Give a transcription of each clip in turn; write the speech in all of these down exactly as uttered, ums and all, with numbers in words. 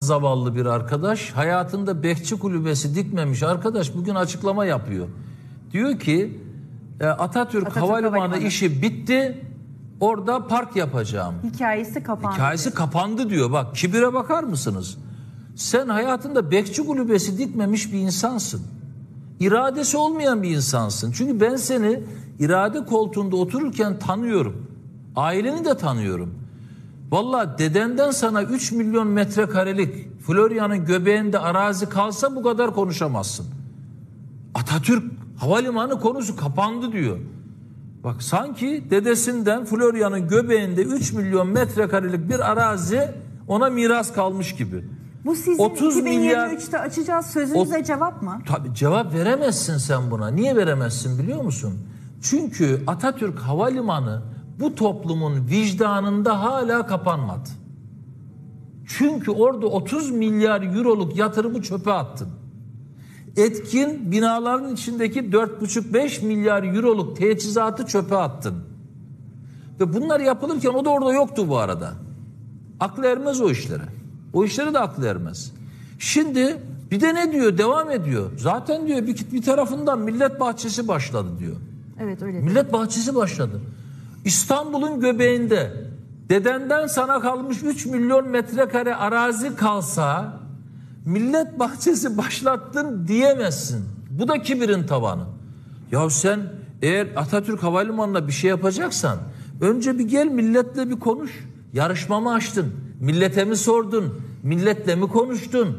zavallı bir arkadaş, hayatında bekçi kulübesi dikmemiş arkadaş bugün açıklama yapıyor. Diyor ki Atatürk, Atatürk Havalimanı, Havalimanı işi bitti, orada park yapacağım. Hikayesi kapandı. Hikayesi diyor. kapandı diyor. Bak kibire bakar mısınız? Sen hayatında bekçi kulübesi dikmemiş bir insansın. İradesi olmayan bir insansın. Çünkü ben seni irade koltuğunda otururken tanıyorum. Aileni de tanıyorum. Vallahi dedenden sana üç milyon metrekarelik Florya'nın göbeğinde arazi kalsa bu kadar konuşamazsın. Atatürk Havalimanı konusu kapandı diyor. Bak sanki dedesinden Florya'nın göbeğinde üç milyon metrekarelik bir arazi ona miras kalmış gibi. Bu sizin iki bin yirmi üçte açacağız sözünüze o, cevap mı? Tabii cevap veremezsin sen buna. Niye veremezsin biliyor musun? Çünkü Atatürk Havalimanı bu toplumun vicdanında hala kapanmadı. Çünkü orada otuz milyar euroluk yatırımı çöpe attın. Etkin binaların içindeki dört buçuk beş milyar euroluk teçhizatı çöpe attın. Ve bunlar yapılırken o da orada yoktu bu arada. Aklı ermez o işlere. O işlere de aklı ermez. Şimdi bir de ne diyor? Devam ediyor. Zaten diyor bir, bir tarafından millet bahçesi başladı diyor. Evet öyle. Millet bahçesi başladı. İstanbul'un göbeğinde dedenden sana kalmış üç milyon metrekare arazi kalsa millet bahçesi başlattın diyemezsin. Bu da kibirin tavanı. Ya sen eğer Atatürk Havalimanı'na bir şey yapacaksan önce bir gel milletle bir konuş. Yarışma mı açtın? Millete mi sordun? Milletle mi konuştun?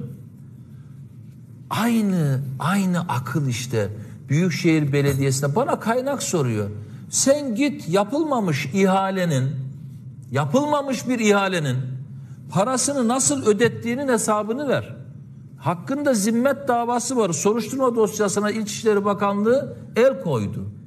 Aynı aynı akıl işte. Büyükşehir Belediyesi'ne bana kaynak soruyor. Sen git yapılmamış ihalenin, yapılmamış bir ihalenin parasını nasıl ödettiğinin hesabını ver. Hakkında zimmet davası var. Soruşturma dosyasına İçişleri Bakanlığı el koydu.